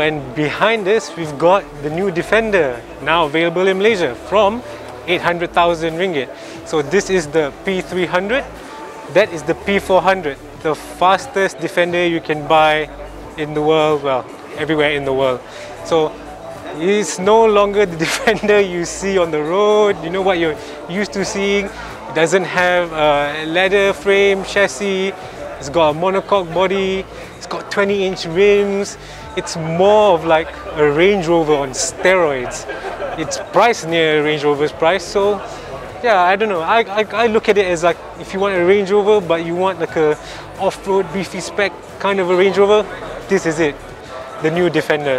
and behind us we've got the new Defender, now available in Malaysia from 800,000 ringgit. So this is the P300, that is the P400, the fastest Defender you can buy in the world, well, everywhere in the world. So it's no longer the Defender you see on the road, you know what you're used to seeing. It doesn't have a leather frame chassis, it's got a monocoque body, it's got 20-inch rims. It's more of like a Range Rover on steroids. It's priced near Range Rover's price, so yeah, I don't know. I look at it as like, if you want a Range Rover but you want like a off-road beefy spec kind of a Range Rover, this is it, the new Defender.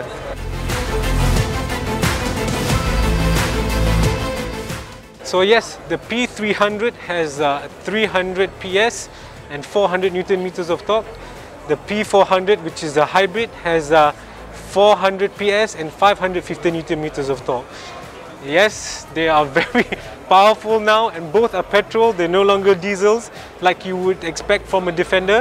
So yes, the P300 has 300 PS and 400 Newton meters of torque. The P400, which is a hybrid, has 400 PS and 550 Newton meters of torque. Yes, they are very powerful now, and both are petrol, they're no longer diesels like you would expect from a Defender.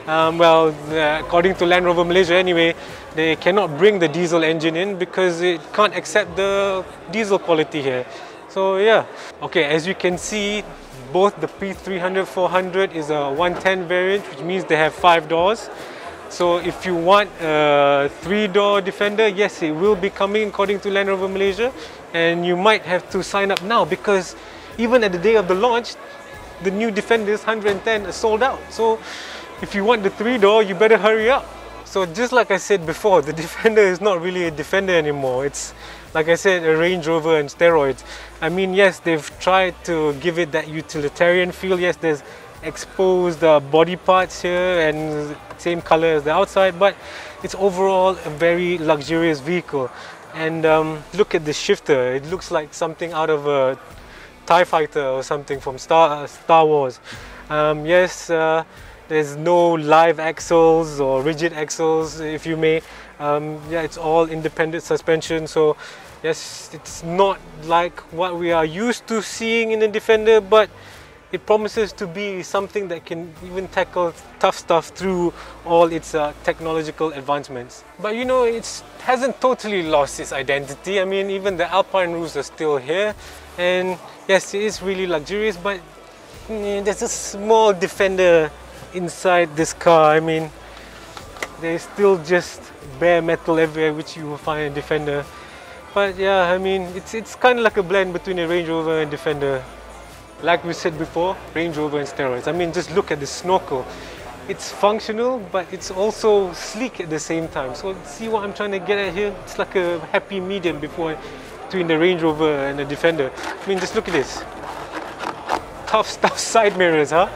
According to Land Rover Malaysia anyway, they cannot bring the diesel engine in because it can't accept the diesel quality here. So yeah, okay, as you can see, both the P300 400 is a 110 variant, which means they have 5 doors. So if you want a 3-door Defender, yes, it will be coming according to Land Rover Malaysia, and you might have to sign up now because even at the day of the launch, the new Defenders 110 are sold out. So if you want the 3-door, you better hurry up. So just like I said before, the Defender is not really a Defender anymore. It's, like I said, a Range Rover and steroids. I mean, yes, they've tried to give it that utilitarian feel. Yes, there's exposed body parts here and same color as the outside, but it's overall a very luxurious vehicle. And look at the shifter. It looks like something out of a TIE fighter or something from Star Wars. Yes, there's no live axles or rigid axles, if you may. Yeah, it's all independent suspension, so yes, it's not like what we are used to seeing in a Defender, but it promises to be something that can even tackle tough stuff through all its technological advancements. But you know, it hasn't totally lost its identity. I mean, even the Alpine roofs are still here, and yes, it is really luxurious, but there's a small Defender inside this car. I mean, there's still just bare metal everywhere, which you will find in Defender. But yeah, I mean, it's kind of like a blend between a Range Rover and Defender. Like we said before, Range Rover and steroids. I mean, just look at the snorkel. It's functional, but it's also sleek at the same time. So see what I'm trying to get at here? It's like a happy medium between the Range Rover and the Defender. I mean, just look at this. Tough stuff side mirrors, huh?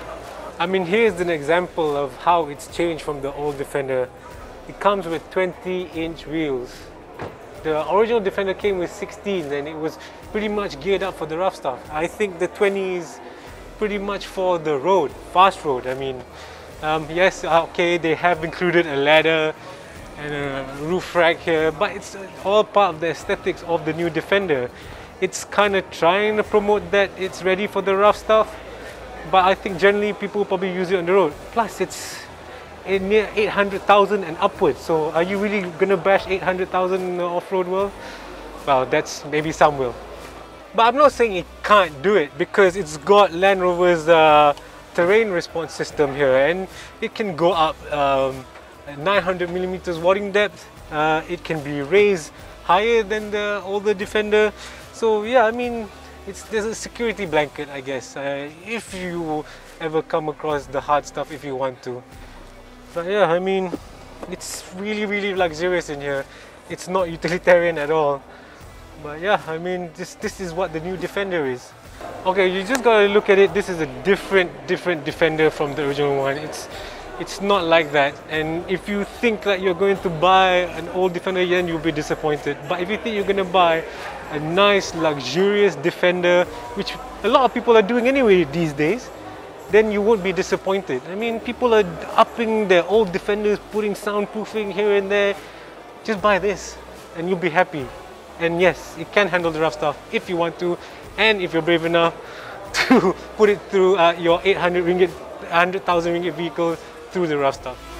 I mean, here's an example of how it's changed from the old Defender. It comes with 20-inch wheels. The original Defender came with 16, and it was pretty much geared up for the rough stuff. I think the 20 is pretty much for the road, fast road. I mean, yes, okay, they have included a ladder and a roof rack here, but it's all part of the aesthetics of the new Defender. It's kind of trying to promote that it's ready for the rough stuff, but I think generally people probably use it on the road. Plus, it's near 800,000 and upwards. So are you really gonna bash 800,000 in the off-road world? Well, that's maybe some will. But I'm not saying it can't do it, because it's got Land Rover's terrain response system here, and it can go up 900 millimeters wadding depth. It can be raised higher than the older Defender. So yeah, I mean, there's a security blanket, I guess, if you ever come across the hard stuff, if you want to. But yeah, I mean, it's really, really luxurious in here. It's not utilitarian at all. But yeah, I mean, this is what the new Defender is. Okay, you just gotta look at it. This is a different Defender from the original one. It's not like that. And if you think that you're going to buy an old Defender, then you'll be disappointed. But if you think you're gonna buy a nice, luxurious Defender, which a lot of people are doing anyway these days, then you won't be disappointed. I mean, people are upping their old Defenders, putting soundproofing here and there. Just buy this and you'll be happy. And yes, it can handle the rough stuff if you want to, and if you're brave enough to put it through your 800,000 ringgit vehicle through the rough stuff.